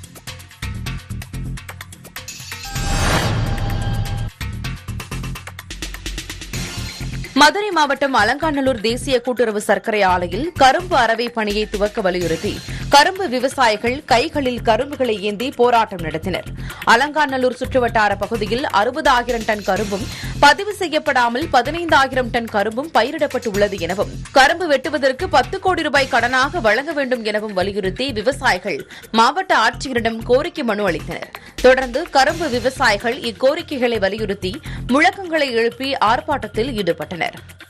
மதுரை மாவட்டம் அலங்காநல்லூர் தேசிய கூட்டுறவு சர்க்கரை ஆலையில் கரும்பு அரவை பணியை துவக்க வலியுறுத்தி கரும்பு விவசாயிகள் கைகளில் கரும்புகளை ஏந்தி போராட்டம் நடத்தினர். அலங்காநல்லூர் சுற்றுவட்டார பகுதியில் அறுபதாயிரம் டன் கரும்பும் பதிவு செய்யப்படாமல் பதினைந்தாயிரம் டன் கரும்பும் பயிரிடப்பட்டு உள்ளது எனவும் கரும்பு வெட்டுவதற்கு பத்து கோடி ரூபாய் கடனாக வழங்க வேண்டும் எனவும் வலியுறுத்தி விவசாயிகள் மாவட்ட ஆட்சியரிடம் கோரிக்கை மனு அளித்தனர். தொடர்ந்து கரும்பு விவசாயிகள் இக்கோரிக்கைகளை வலியுறுத்தி முழக்கங்களை எழுப்பி ஆர்ப்பாட்டத்தில் ஈடுபட்டனர்.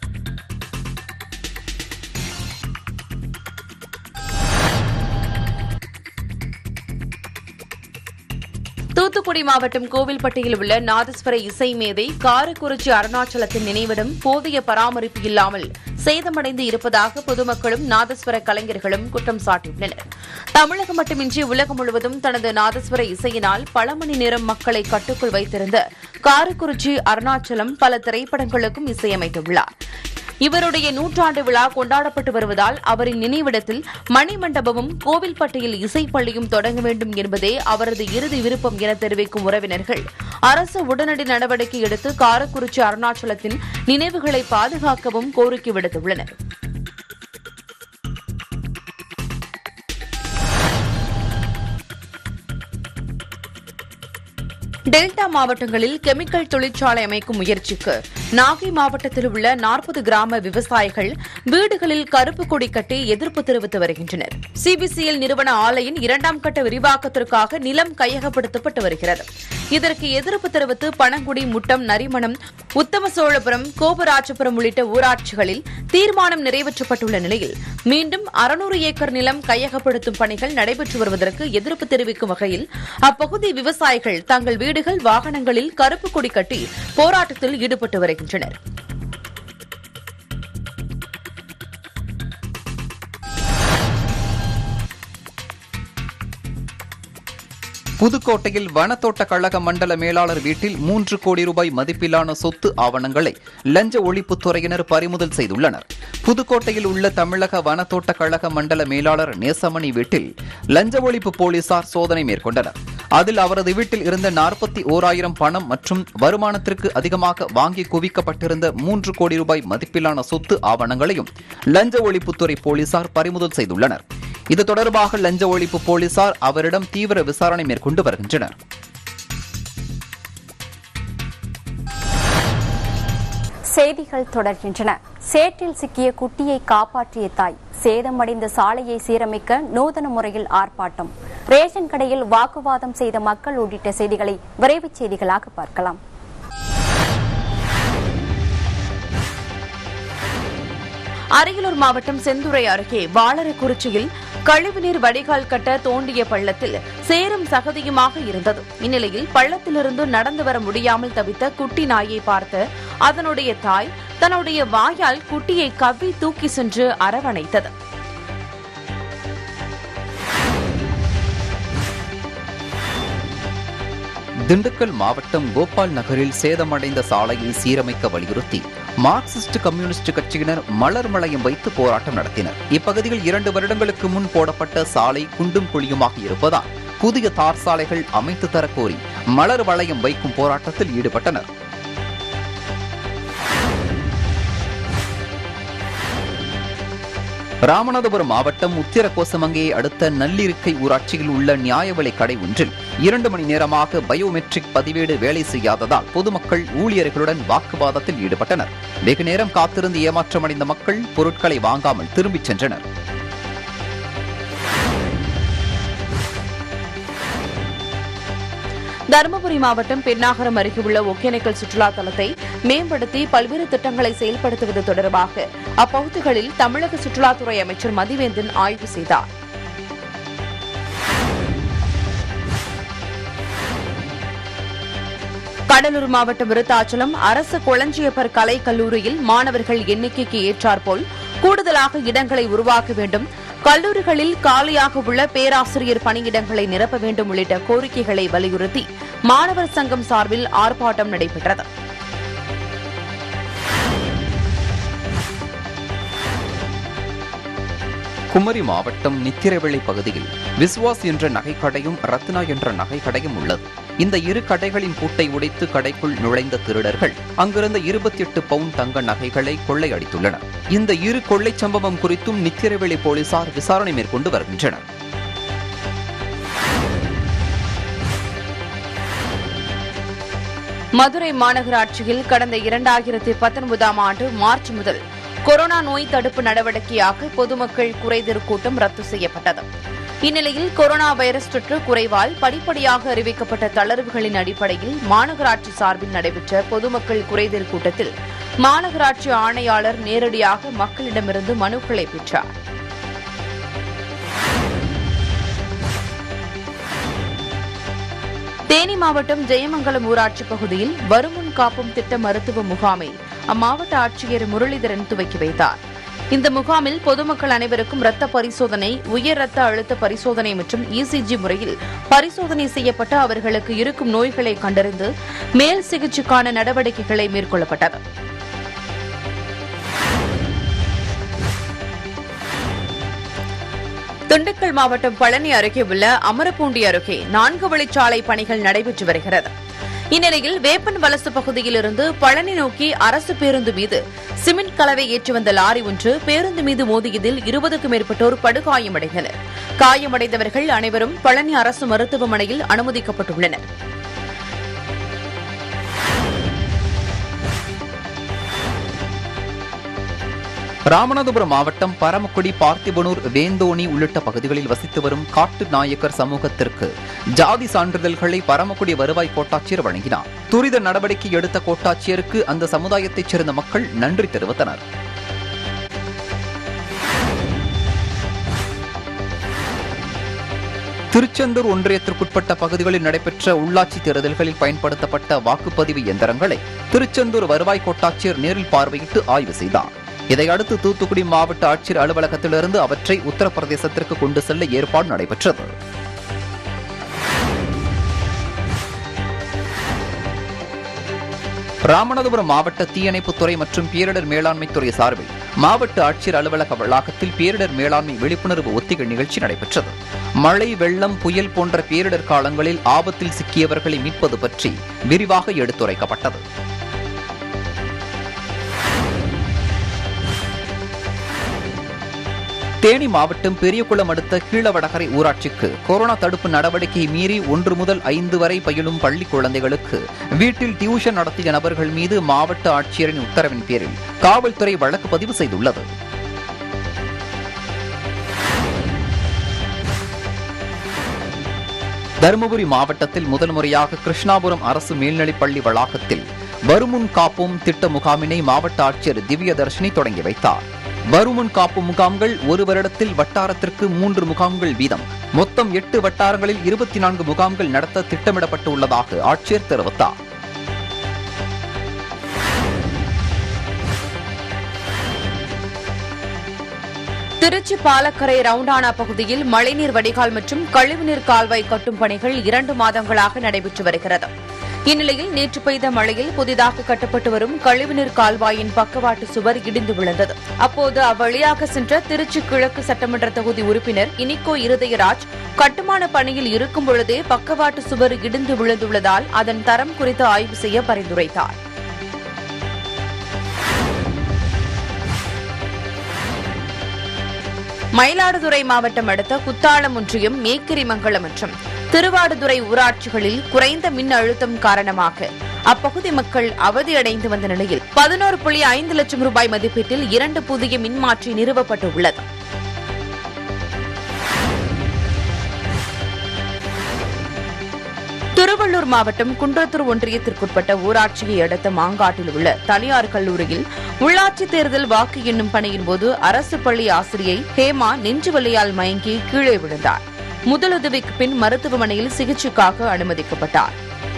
தூத்துக்குடி மாவட்டம் கோவில்பட்டியில் உள்ள நாதஸ்வர இசை மேதை காரக்குறிச்சி அருணாச்சலத்தின் நினைவிடம் போதிய பராமரிப்பு இல்லாமல் சேதமடைந்து இருப்பதாக பொதுமக்களும் நாதஸ்வர கலைஞர்களும் குற்றம் சாட்டியுள்ளனர். தமிழகம் மட்டுமின்றி உலகம் முழுவதும் தனது நாதஸ்வர இசையினால் பல மணி நேரம் மக்களை கட்டுக்குள் வைத்திருந்த காரக்குறிச்சி அருணாச்சலம் பல திரைப்படங்களுக்கும் இசையமைத்துள்ளார். இவருடைய நூற்றாண்டு விழா கொண்டாடப்பட்டு வருவதால் அவரின் நினைவிடத்தில் மணிமண்டபமும் கோவில்பட்டியில் இசைப்பள்ளியும் தொடங்க வேண்டும் என்பதே அவரது இறுதி விருப்பம் என தெரிவிக்கும் உறவினர்கள் அரசு உடனடி நடவடிக்கை எடுத்து காரக்குறிச்சி அருணாச்சலத்தின் நினைவுகளை பாதுகாக்கவும் கோரிக்கை விடுத்துள்ளனர். டெல்டா மாவட்டங்களில் கெமிக்கல் தொழிற்சாலை அமைக்கும் முயற்சிக்கு நாகை மாவட்டத்தில் உள்ள நாற்பது கிராம விவசாயிகள் வீடுகளில் கருப்பு கொடி கட்டி எதிர்ப்பு தெரிவித்து வருகின்றனர். சிபிசிஎல் நிறுவன ஆலையின் இரண்டாம் கட்ட விரிவாக்கத்திற்காக நிலம் கையகப்படுத்தப்பட்டு வருகிறது. இதற்கு எதிர்ப்பு தெரிவித்து பனங்குடி, முட்டம், நரிமணம், உத்தமசோழபுரம், கோபராஜபுரம் உள்ளிட்ட ஊராட்சிகளில் தீர்மானம் நிறைவேற்றப்பட்டுள்ள நிலையில் மீண்டும் அறுநூறு ஏக்கர் நிலம் கையகப்படுத்தும் பணிகள் நடைபெற்று வருவதற்கு எதிர்ப்பு தெரிவிக்கும் வகையில் அப்பகுதி விவசாயிகள் தங்கள் வீடுகள், வாகனங்களில் கருப்பு கொடி கட்டி போராட்டத்தில் ஈடுபட்டு வருகின்றனர். புதுக்கோட்டையில் வனத்தோட்ட கழக மண்டல மேலாளர் வீட்டில் மூன்று கோடி ரூபாய் மதிப்பிலான சொத்து ஆவணங்களை லஞ்ச ஒழிப்புத்துறையினர் பறிமுதல் செய்துள்ளனர். புதுக்கோட்டையில் உள்ள தமிழக வனத்தோட்ட கழக மண்டல மேலாளர் நேசமணி வீட்டில் லஞ்ச ஒழிப்பு போலீசார் சோதனை மேற்கொண்டனர். அதில் அவரது வீட்டில் இருந்த நாற்பத்தி ஓராயிரம் பணம் மற்றும் வருமானத்திற்கு அதிகமாக வாங்கி குவிக்கப்பட்டிருந்த மூன்று கோடி ரூபாய் மதிப்பிலான சொத்து ஆவணங்களையும் லஞ்ச ஒழிப்புத்துறை போலீசார் பறிமுதல் செய்துள்ளனர். இது தொடர்பாக லஞ்ச ஒழிப்பு போலீசார் அவரிடம் தீவிர விசாரணை மேற்கொண்டு வருகின்றனர். செய்திகள் தொடர்கின்றன. சேற்றில் சிக்கிய குட்டியை காப்பாற்றிய தாய், சேதமடைந்த சாலையை சீரமைக்க நூதன முறையில் ஆர்ப்பாட்டம், ரேஷன் கடையில் வாக்குவாதம் செய்த மக்கள் உள்ளிட்ட செய்திகளை விரைவுச் செய்திகளாக பார்க்கலாம். அரியலூர் மாவட்டம் செந்துறை அருகே வாளரக்குறிச்சியில் கழிவுநீர் வடிகால் கட்ட தோண்டிய பள்ளத்தில் சேரும் சகதியுமாக இருந்தது. இந்நிலையில் பள்ளத்திலிருந்து நடந்து வர முடியாமல் தவித்த குட்டி நாயை பார்த்த அதனுடைய தாய் தன்னுடைய வாயால் குட்டியை கவ்வி தூக்கி சென்று அரவணைத்தது. திண்டுக்கல் மாவட்டம் கோபால் நகரில் சேதமடைந்த சாலையை சீரமைக்க வலியுறுத்தி மார்க்சிஸ்ட் கம்யூனிஸ்ட் கட்சியினர் மலர் வளையம் வைத்து போராட்டம் நடத்தினர். இப்பகுதியில் இரண்டு வருடங்களுக்கு முன் போடப்பட்ட சாலை குண்டும் குழியுமாக இருப்பதால் புதிய தார் சாலைகள் அமைத்து தரக்கோரி மலர் வளையம் வைக்கும் போராட்டத்தில் ஈடுபட்டனர். ராமநாதபுரம் மாவட்டம் உத்திரகோசமங்கையை அடுத்த நல்லிருக்கை ஊராட்சியில் உள்ள நியாய விலை கடை ஒன்றில் இரண்டு மணி நேரமாக பயோமெட்ரிக் பதிவேடு வேலை செய்யாததால் பொதுமக்கள் ஊழியர்களுடன் வாக்குவாதத்தில் ஈடுபட்டனர். வெகு நேரம் காத்திருந்து ஏமாற்றமடைந்த மக்கள் பொருட்களை வாங்காமல் திரும்பிச் சென்றனர். தருமபுரி மாவட்டம் பெண்ணாகரம் அருகே உள்ள ஒகேனக்கல் சுற்றுலா தலத்தை மேம்படுத்தி பல்வேறு திட்டங்களை செயல்படுத்துவது தொடர்பாக அப்பகுதிகளில் தமிழக சுற்றுலாத்துறை அமைச்சர் மதிவேந்தன் ஆய்வு செய்தார். கடலூர் மாவட்டம் விருத்தாச்சலம் அரசு கொளஞ்சியப்பர் கலை கல்லூரியில் மாணவர்கள் எண்ணிக்கைக்கு ஏற்றாற்போல் கூடுதலாக இடங்களை உருவாக்க வேண்டும், கல்லூரிகளில் காலியாக உள்ள பேராசிரியர் பணியிடங்களை நிரப்ப வேண்டும் உள்ளிட்ட கோரிக்கைகளை வலியுறுத்தி மாணவர் சங்கம் சார்பில் ஆர்ப்பாட்டம் நடைபெற்றது. குமரி மாவட்டம் நித்திரவிளை பகுதியில் விஸ்வாஸ் என்ற நகைக்கடையும் ரத்னா என்ற நகைக்கடையும் உள்ளது. இந்த இரு கடைகளின் பூட்டை உடைத்து கடைக்குள் நுழைந்த திருடர்கள் அங்கிருந்த இருபத்தி எட்டு பவுண்ட் தங்க நகைகளை கொள்ளையடித்துள்ளனர். இந்த இரு கொள்ளை சம்பவம் குறித்தும் நித்திரவிளை போலீசார் விசாரணை மேற்கொண்டு வருகின்றனர். மதுரை மாநகராட்சியில் கடந்த இரண்டாயிரத்தி பத்தொன்பதாம் ஆண்டு மார்ச் முதல் கொரோனா நோய் தடுப்பு நடவடிக்கையாக பொதுமக்கள் குறைதீர் கூட்டம் ரத்து செய்யப்பட்டது. இந்நிலையில் கொரோனா வைரஸ் தொற்று குறைவால் படிப்படியாக அறிவிக்கப்பட்ட தளர்வுகளின் அடிப்படையில் மாநகராட்சி சார்பில் நடைபெற்ற பொதுமக்கள் குறைதீர் கூட்டத்தில் மாநகராட்சி ஆணையாளர் நேரடியாக மக்களிடமிருந்து மனுக்களை பெற்றார். தேனி மாவட்டம் ஜெயமங்கலம் ஊராட்சி பகுதியில் வருமுன் காப்பும் திட்ட மருத்துவ முகாமை அம்மாவட்ட ஆட்சியர் முரளிதரன் துவக்கி வைத்தார். இந்த முகாமில் பொதுமக்கள் அனைவருக்கும் ரத்த பரிசோதனை, உயர் ரத்த அழுத்த பரிசோதனை மற்றும் இசிஜி முறையில் பரிசோதனை செய்யப்பட்டு அவர்களுக்கு இருக்கும் நோய்களை கண்டறிந்து மேல் சிகிச்சைக்கான நடவடிக்கைகளை மேற்கொள்ளப்பட்டது. திண்டுக்கல் மாவட்டம் பழனி அருகே உள்ள அமரப்பூண்டி அருகே நான்கு வழிச்சாலை பணிகள் நடைபெற்று வருகிறது. இந்நிலையில் வேப்பன் வலசு பகுதியிலிருந்து பழனி நோக்கி அரசு பேருந்து மீது சிமெண்ட் கலவை ஏற்றி வந்த லாரி ஒன்று பேருந்து மீது மோதியதில் இருபதுக்கும் மேற்பட்டோர் படுகாயமடைந்தனர். காயமடைந்தவர்கள் அனைவரும் பழனி அரசு மருத்துவமனையில் அனுமதிக்கப்பட்டுள்ளனர். ராமநாதபுரம் மாவட்டம் பரமக்குடி, பார்த்திபனூர், வேந்தோணி உள்ளிட்ட பகுதிகளில் வசித்து வரும் காட்டு நாயக்கர் சமூகத்திற்கு ஜாதி சான்றிதழ்களை பரமக்குடி வருவாய் கோட்டாட்சியர் வழங்கினார். துரித நடவடிக்கை எடுத்த கோட்டாட்சியருக்கு அந்த சமுதாயத்தைச் சேர்ந்த மக்கள் நன்றி தெரிவித்தனர். திருச்செந்தூர் ஒன்றியத்திற்குட்பட்ட பகுதிகளில் நடைபெற்ற உள்ளாட்சி தேர்தல்களில் பயன்படுத்தப்பட்ட வாக்குப்பதிவு இயந்திரங்களை திருச்செந்தூர் வருவாய் கோட்டாட்சியர் நேரில் பார்வையிட்டு ஆய்வு செய்தார். இதையடுத்து தூத்துக்குடி மாவட்ட ஆட்சியர் அலுவலகத்திலிருந்து அவற்றை உத்தரப்பிரதேசத்திற்கு கொண்டு செல்ல ஏற்பாடு நடைபெற்றது. ராமநாதபுரம் மாவட்ட தீயணைப்புத்துறை மற்றும் பேரிடர் மேலாண்மை துறை சார்பில் மாவட்ட ஆட்சியர் அலுவலக வளாகத்தில் பேரிடர் மேலாண்மை விழிப்புணர்வு ஒத்திகை நிகழ்ச்சி நடைபெற்றது. மழை, வெள்ளம், புயல் போன்ற பேரிடர் காலங்களில் ஆபத்தில் சிக்கியவர்களை மீட்பது பற்றி விரிவாக எடுத்துரைக்கப்பட்டது. தேனி மாவட்டம் பெரியகுளம் அடுத்த கீழவடகரை ஊராட்சிக்கு கொரோனா தடுப்பு நடவடிக்கையை மீறி ஒன்று முதல் ஐந்து வரை பயிலும் பள்ளி குழந்தைகளுக்கு வீட்டில் டியூஷன் நடத்திய நபர்கள் மீது மாவட்ட ஆட்சியரின் உத்தரவின் பேரில் காவல்துறை வழக்கு பதிவு செய்துள்ளது. தருமபுரி மாவட்டத்தில் முதல் முறையாக கிருஷ்ணாபுரம் அரசு மேல்நிலைப்பள்ளி வளாகத்தில் வருமுன் காப்போம் திட்ட முகாமினை மாவட்ட ஆட்சியர் திவ்யதர்ஷினி தொடங்கி வைத்தார். வருமுன் காப்பு முகாம்கள் ஒரு வருடத்தில் வட்டாரத்திற்கு மூன்று முகாம்கள் வீதம் மொத்தம் எட்டு வட்டாரங்களில் இருபத்தி நான்கு முகாம்கள் நடத்த திட்டமிடப்பட்டு உள்ளதாக ஆட்சியர் தெரிவித்தார். திருச்சி பாலக்கரை ரவுண்டானா பகுதியில் மழைநீர் வடிகால் மற்றும் கழிவுநீர் கால்வாய் கட்டும் பணிகள் இரண்டு மாதங்களாக நடைபெற்று வருகிறது. இந்நிலையில் நேற்று பெய்த மழையில் புதிதாக கட்டப்பட்டு வரும் கழிவுநீர் கால்வாயின் பக்கவாட்டு சுவர் இடிந்து விழுந்தது. அப்போது அவ்வழியாக சென்ற திருச்சி கிழக்கு சட்டமன்ற தொகுதி உறுப்பினர் இனிகோ இருதயராஜ் கட்டுமான பணியில் இருக்கும் பொழுதே பக்கவாட்டு சுவர் இடிந்து விழுந்துள்ளதால் அதன் தரம் குறித்து ஆய்வு செய்ய பரிந்துரைத்தார். மயிலாடுதுறை மாவட்டம் அடுத்த குத்தாலம் ஒன்றியம், மேக்கிரிமங்கலம் மற்றும் திருவாடுதுறை ஊராட்சிகளில் குறைந்த மின் அழுத்தம் காரணமாக அப்பகுதி மக்கள் அவதியடைந்து வந்த நிலையில் பதினோரு புள்ளி ஐந்து லட்சம் ரூபாய் மதிப்பீட்டில் இரண்டு புதிய மின்மாற்றி நிறுவப்பட்டுள்ளது. திருவள்ளூர் மாவட்டம் குன்றத்தூர் ஒன்றியத்திற்குட்பட்ட ஊராட்சியை அடுத்த மாங்காட்டில் உள்ள தனியார் கல்லூரியில் உள்ளாட்சித் தேர்தல் வாக்கு எண்ணும் பணியின் போது அரசு பள்ளி ஆசிரியை ஹேமா நெஞ்சுவலியால் மயங்கி கீழே விழுந்தார். முதலுதவிக்கு பின் மருத்துவமனையில் சிகிச்சைக்காக அனுமதிக்கப்பட்டார்.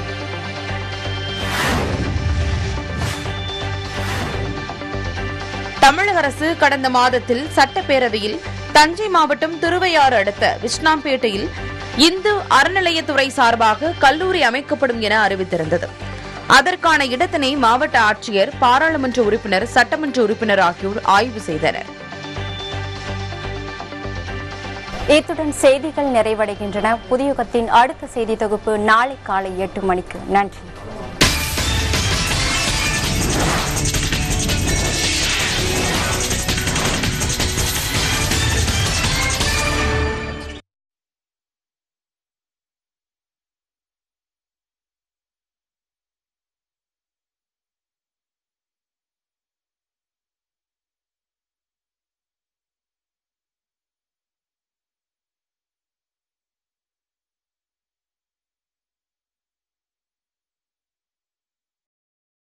தமிழக அரசு கடந்த மாதத்தில் சட்டப்பேரவையில் தஞ்சை மாவட்டம் திருவையாறு அடுத்த விஸ்னாம்பேட்டையில் இந்து அறநிலையத்துறை சார்பாக கல்லூரி அமைக்கப்படும் என அறிவித்திருந்தது. அதற்கான இடத்தினை மாவட்ட ஆட்சியர், பாராளுமன்ற உறுப்பினர், சட்டமன்ற உறுப்பினர் ஆகியோர் ஆய்வு செய்தனர். இத்துடன் செய்திகள் நிறைவடைகின்றன. புதியுகத்தின் அடுத்த செய்தி தொகுப்பு நாளை காலை எட்டு மணிக்கு. நன்றி.